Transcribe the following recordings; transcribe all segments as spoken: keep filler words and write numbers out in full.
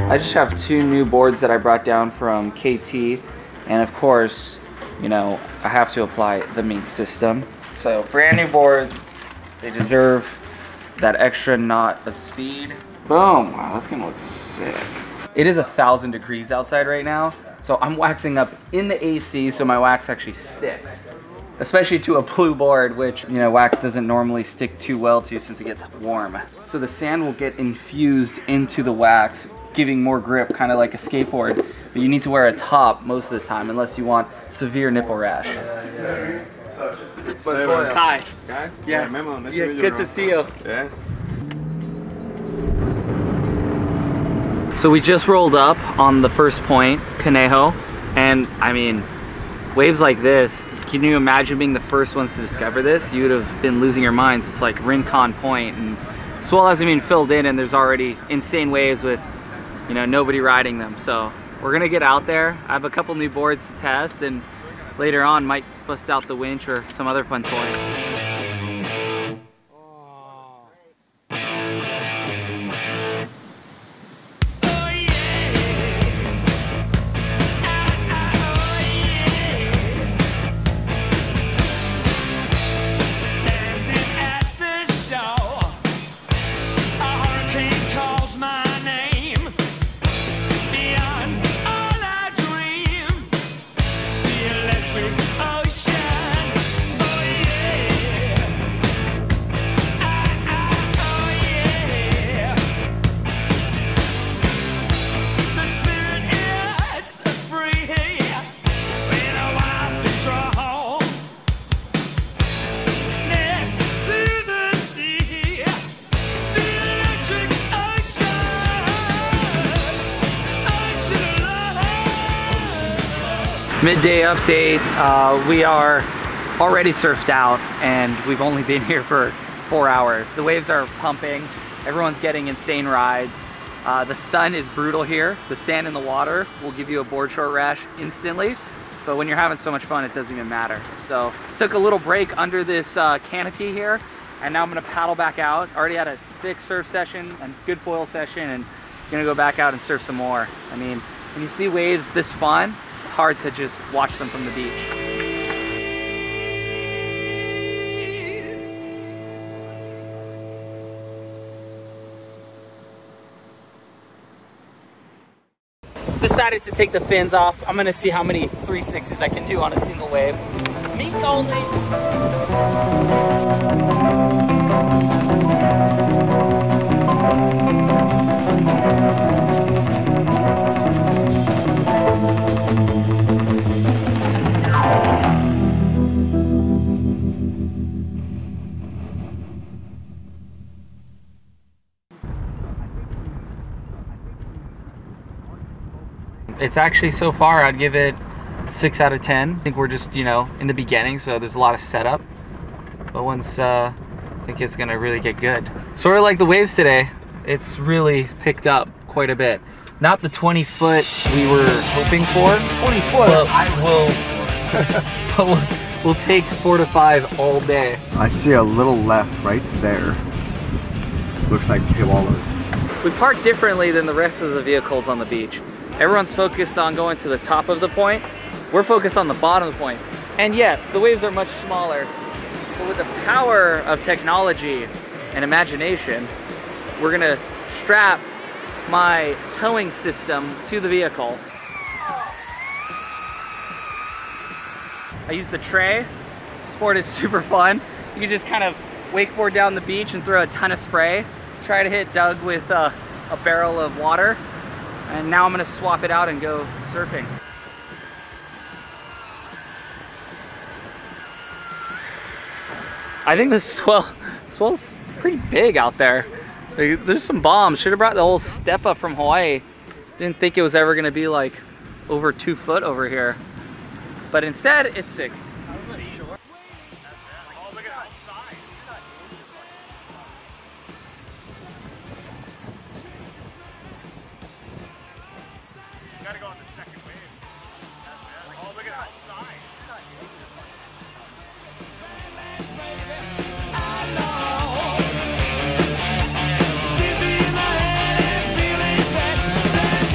I just have two new boards that I brought down from K T, and of course, you know, I have to apply the Mink system. So brand new boards, they deserve that extra knot of speed. Boom, wow, that's gonna look sick. It is a thousand degrees outside right now, so I'm waxing up in the A C so my wax actually sticks. Especially to a blue board, which, you know, wax doesn't normally stick too well to since it gets warm. So the sand will get infused into the wax, giving more grip, kind of like a skateboard. But you need to wear a top most of the time unless you want severe nipple rash. Hi. Hi. Yeah, Memo. yeah, good to see you. Yeah. So we just rolled up on the first point, Conejo, and I mean, waves like this, can you imagine being the first ones to discover this? You would have been losing your minds. It's like Rincon Point, and swell hasn't even filled in, and there's already insane waves with, you know, nobody riding them. So we're gonna get out there. I have a couple new boards to test, and later on might bust out the winch or some other fun toy. Midday update, uh, we are already surfed out and we've only been here for four hours. The waves are pumping, everyone's getting insane rides. Uh, the sun is brutal here. The sand in the water will give you a board short rash instantly, but when you're having so much fun, it doesn't even matter. So took a little break under this uh, canopy here, and now I'm gonna paddle back out. Already had a sick surf session, a good foil session, and gonna go back out and surf some more. I mean, when you see waves this fun, it's hard to just watch them from the beach. Decided to take the fins off. I'm gonna see how many three sixties I can do on a single wave. Mink only. It's actually, so far, I'd give it six out of ten. I think we're just, you know, in the beginning, so there's a lot of setup. But once, uh, I think it's gonna really get good. Sort of like the waves today, it's really picked up quite a bit. Not the twenty foot we were hoping for. twenty foot? Well, I will. we'll, we'll take four to five all day. I see a little left right there. Looks like Kewalos. We park differently than the rest of the vehicles on the beach. Everyone's focused on going to the top of the point. We're focused on the bottom of the point. And yes, the waves are much smaller, but with the power of technology and imagination, we're gonna strap my towing system to the vehicle. I use the tray. Sport is super fun. You can just kind of wakeboard down the beach and throw a ton of spray. Try to hit Doug with uh, a barrel of water. And now I'm gonna swap it out and go surfing. I think the swell, swell's pretty big out there. Like, there's some bombs. Should have brought the whole step up from Hawaii. Didn't think it was ever gonna be like over two foot over here. But instead, it's six. Gotta go on the second wave. Oh, look at that outside. I know. Busy in my head, feeling bad.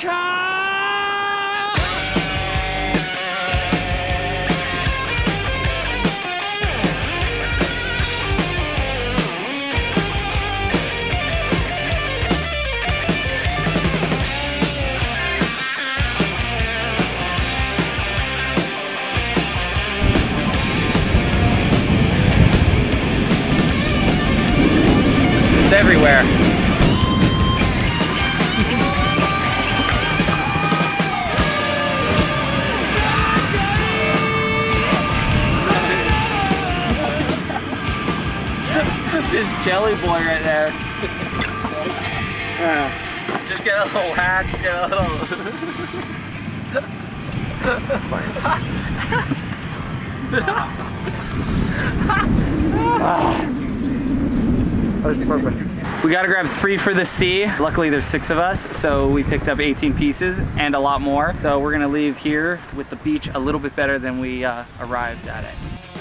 It's everywhere. This jelly boy right there. Just get a little whack, get a little. That's fine. That's perfect. We gotta grab three for the C. Luckily there's six of us, so we picked up eighteen pieces and a lot more. So we're gonna leave here with the beach a little bit better than we uh, arrived at it.